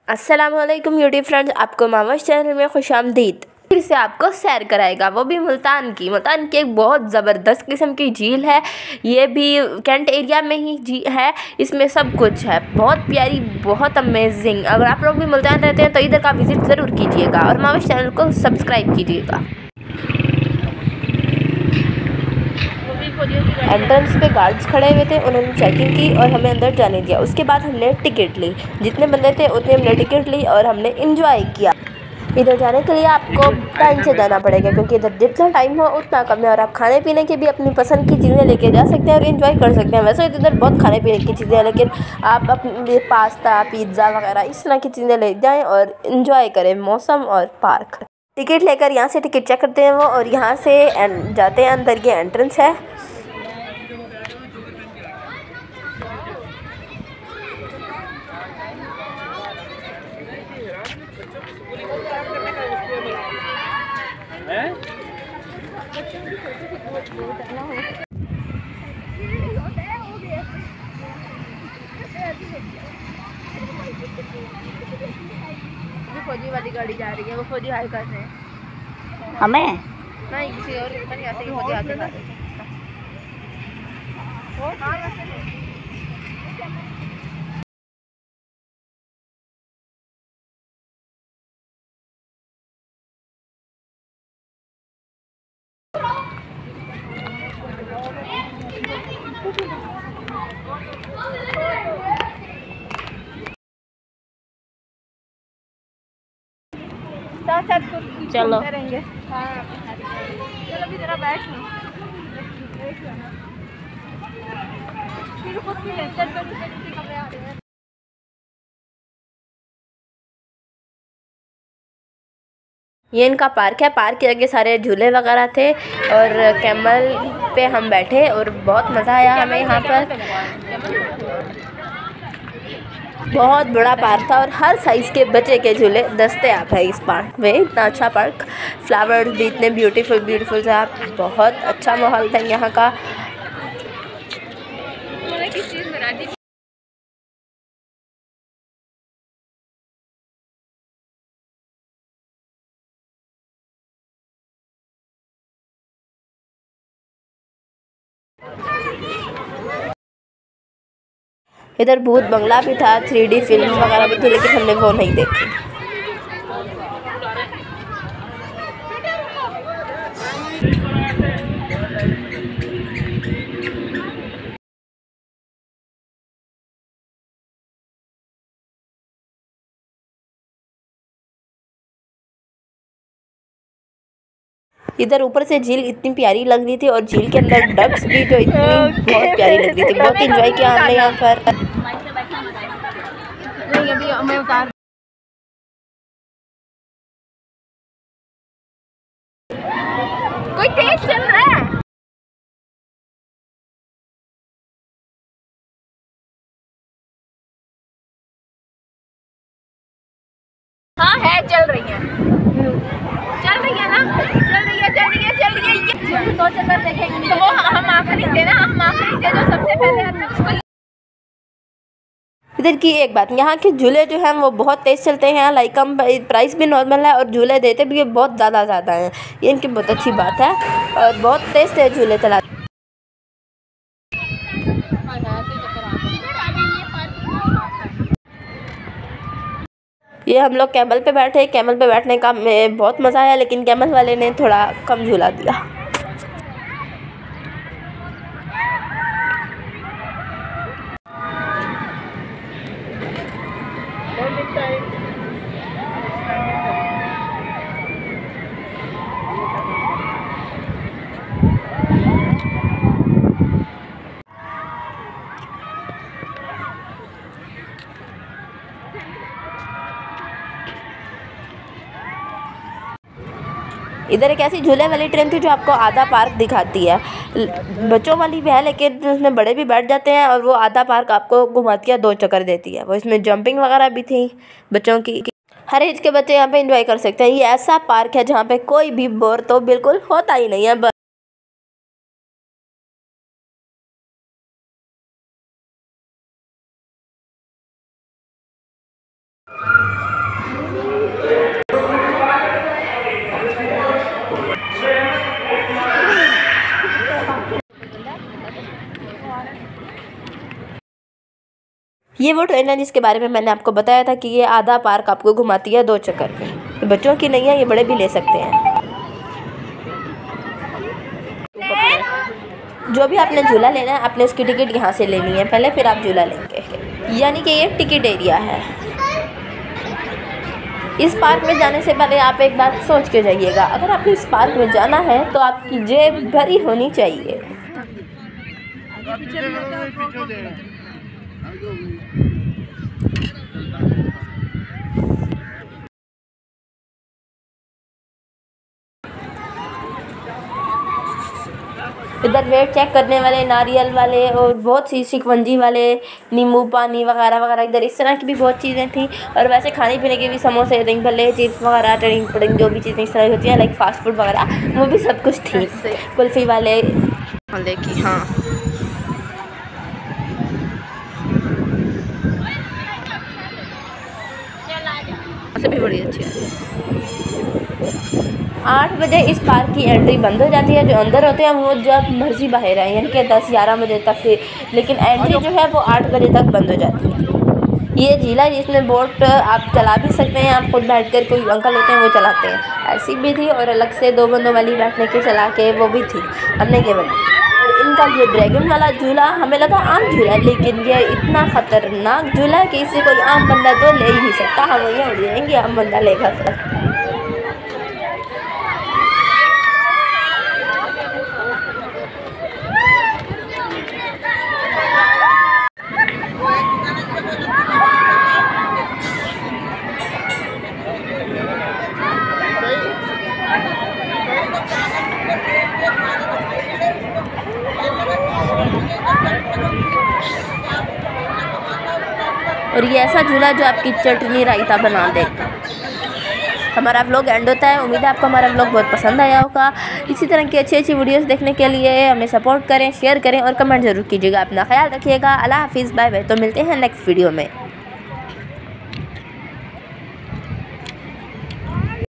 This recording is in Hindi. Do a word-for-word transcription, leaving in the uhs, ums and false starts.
अस्सलामुअलैकुम यूट्यूब फ्रेंड्स, आपको मामश चैनल में खुशामदीद। फिर से आपको सैर कराएगा, वो भी मुल्तान की मुल्तान की एक बहुत ज़बरदस्त किस्म की झील है। ये भी कैंट एरिया में ही झील है। इसमें सब कुछ है, बहुत प्यारी, बहुत अमेजिंग। अगर आप लोग भी मुल्तान रहते हैं तो इधर का विज़िट ज़रूर कीजिएगा और मामश चैनल को सब्सक्राइब कीजिएगा। एंट्रेंस पे गार्ड्स खड़े हुए थे, उन्होंने चेकिंग की और हमें अंदर जाने दिया। उसके बाद हमने टिकट ली, जितने बंदे थे उतने हमने टिकट ली और हमने इंजॉय किया। इधर जाने के लिए आपको टाइम से जाना पड़ेगा, क्योंकि इधर जितना टाइम हो उतना कम है और आप खाने पीने की भी अपनी पसंद की चीज़ें लेके जा सकते हैं और इन्जॉय कर सकते हैं। वैसे तो इधर बहुत खाने पीने की चीज़ें हैं, लेकिन आप अपने पास्ता, पिज़्ज़ा वगैरह इस तरह की चीज़ें ले जाएँ और इन्जॉय करें मौसम और पार्क। टिकट लेकर यहाँ से टिकट चेक करते हैं वो, और यहाँ से जाते हैं अंदर। ये एंट्रेंस है। फौजी वाली गाड़ी जा रही है, वो फौजी हाई कर रहे हैं हमें, नहीं किसी और को नहीं, ऐसे ही फौजी आते हैं। चलो करेंगे। हाँ चलो भी जरा बैठ लो। ये इनका पार्क है। पार्क के आगे सारे झूले वगैरह थे और कैमल पे हम बैठे और बहुत मज़ा आया हमें यहाँ पर। बहुत बड़ा पार्क था और हर साइज़ के बच्चे के झूले दस्तयाब है इस पार्क में। इतना अच्छा पार्क, फ्लावर्स भी इतने ब्यूटीफुल ब्यूटीफुल था। बहुत अच्छा माहौल था यहाँ का। इधर भूत बंगला भी था, थ्री डी फिल्म वगैरह भी थी, लेकिन हमने वो नहीं देखी। इधर ऊपर से झील इतनी प्यारी लग रही थी और झील के अंदर डक्स भी जो इतनी बहुत प्यारी लग रही थी। बहुत इंजॉय किया हमने यहाँ पर। कोई तेज चल रहा है। हाँ है, चल रही है, चल रही है ना, चल रही है, चल रही है, चल रही है। तो चक्कर देखेंगे तो वो हम आखिरी थे ना, हम आखिरी थे जो सबसे पहले आते हैं उसको। इधर की एक बात, यहाँ के झूले जो हैं वो बहुत तेज़ चलते हैं। लाइक कम प्राइस भी नॉर्मल है और झूले देते भी बहुत ज़्यादा ज़्यादा हैं। ये इनकी बहुत अच्छी बात है और बहुत तेज़ तेज़ झूले चलाते हैं। ये हम लोग कैमल पे बैठे। कैमल पे बैठने का में बहुत मज़ा आया, लेकिन कैमल वाले ने थोड़ा कम झूला दिया। इधर एक ऐसी झूले वाली ट्रेन थी जो आपको आधा पार्क दिखाती है। बच्चों वाली भी है, लेकिन उसमें बड़े भी बैठ जाते हैं और वो आधा पार्क आपको घुमाती है, दो चक्कर देती है वो। इसमें जंपिंग वगैरह भी थी बच्चों की। हर एज के बच्चे यहाँ पे एंजॉय कर सकते हैं। ये ऐसा पार्क है जहाँ पे कोई भी बोर तो बिल्कुल होता ही नहीं है। ये वो ट्रेन है जिसके बारे में मैंने आपको बताया था कि ये आधा पार्क आपको घुमाती है दो चक्कर में। ये बच्चों की नहीं है, ये बड़े भी ले सकते हैं। जो भी आपने झूला लेना है आपने उसकी टिकट यहाँ से लेनी है पहले, फिर आप झूला लेंगे। यानी कि ये टिकट एरिया है। इस पार्क में जाने से पहले आप एक बात सोच के जाइएगा, अगर आपको इस पार्क में जाना है तो आपकी जेब भरी होनी चाहिए। इधर वेट चेक करने वाले, नारियल वाले और बहुत सी शिकंजी वाले, नींबू पानी वगैरह वगैरह, इधर इस तरह की भी बहुत चीज़ें थी। और वैसे खाने पीने के भी समोसे, दही भल्ले, चिप्स वगैरह, टरिंग पड़िंग जो भी चीज़ें इस तरह की होती हैं लाइक फास्ट फूड वगैरह, वो भी सब कुछ थी। कुल्फ़ी वाले देखिए, हाँ से भी बड़ी अच्छी है। आठ बजे इस पार्क की एंट्री बंद हो जाती है। जो अंदर होते हैं वो जब मर्जी बाहर आए, यानी कि दस ग्यारह बजे तक से, लेकिन एंट्री जो है वो आठ बजे तक बंद हो जाती है। ये झील है जिसमें बोट आप चला भी सकते हैं, आप खुद बैठ कर, कोई अंकल होते हैं वो चलाते हैं। ऐसी भी थी और अलग से दो बंदों वाली बैठने के चला के वो भी थी, हमने केवल। और इनका ये ड्रैगन वाला झूला हमें लगा आम झूला, लेकिन ये इतना ख़तरनाक झूला है कि इसे कोई आम बंदा तो ले ही नहीं सकता। हम वहीं उड़ जाएंगे, आम बंदा लेगा तो। और ये ऐसा झूला जो आपकी चटनी रायता बना देगा। हमारा व्लॉग एंड होता है। उम्मीद है आपको हमारा व्लॉग बहुत पसंद आया होगा। इसी तरह की अच्छी अच्छी वीडियोस देखने के लिए हमें सपोर्ट करें, शेयर करें और कमेंट जरूर कीजिएगा। अपना ख्याल रखिएगा। अल्लाह हाफिज़, बाय बाय। तो मिलते हैं नेक्स्ट वीडियो में।